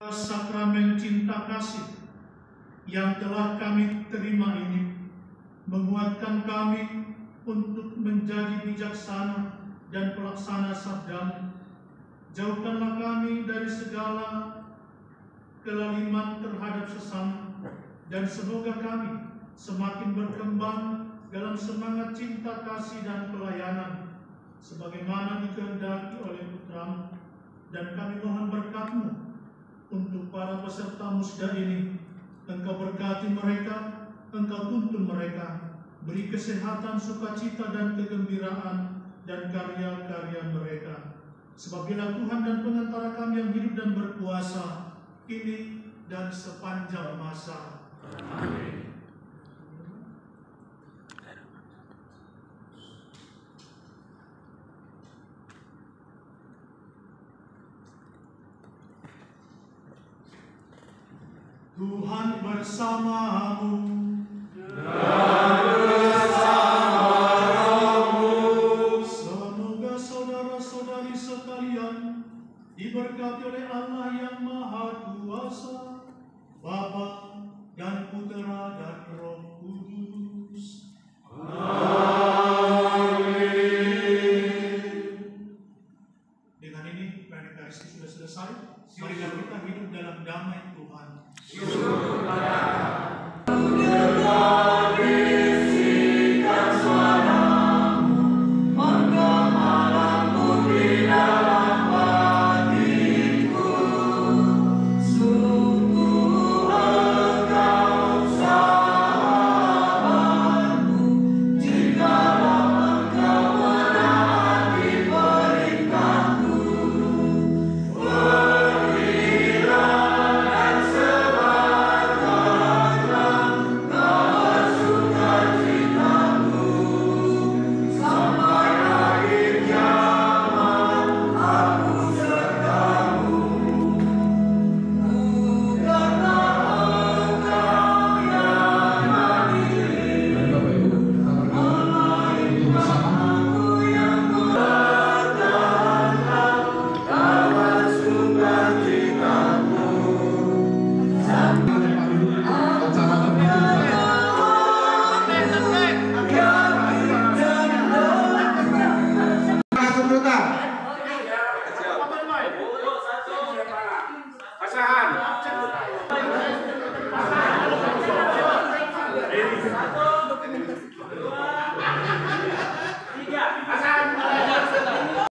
Sakramen cinta kasih yang telah kami terima ini menguatkan kami untuk menjadi bijaksana dan pelaksana sabda-Mu. Jauhkanlah kami dari segala kelaliman terhadap sesama, dan semoga kami semakin berkembang dalam semangat cinta kasih dan pelayanan sebagaimana dikehendaki oleh Putra-Mu. Dan kami mohon berkat-Mu untuk para peserta musda ini. Engkau berkati mereka, Engkau tuntun mereka, beri kesehatan, sukacita, dan kegembiraan dan karya-karya mereka. Sebab Dia Tuhan dan pengantara kami yang hidup dan berkuasa kini dan sepanjang masa. Amin. Tuhan bersamamu dan bersama rohmu. Semoga saudara-saudari sekalian diberkati oleh Allah yang Maha Kuasa, Bapa dan Putera dan Roh Kudus. Amin. Dengan ini Eucharistia sudah selesai. Mari kita hidup dalam damai Tuhan.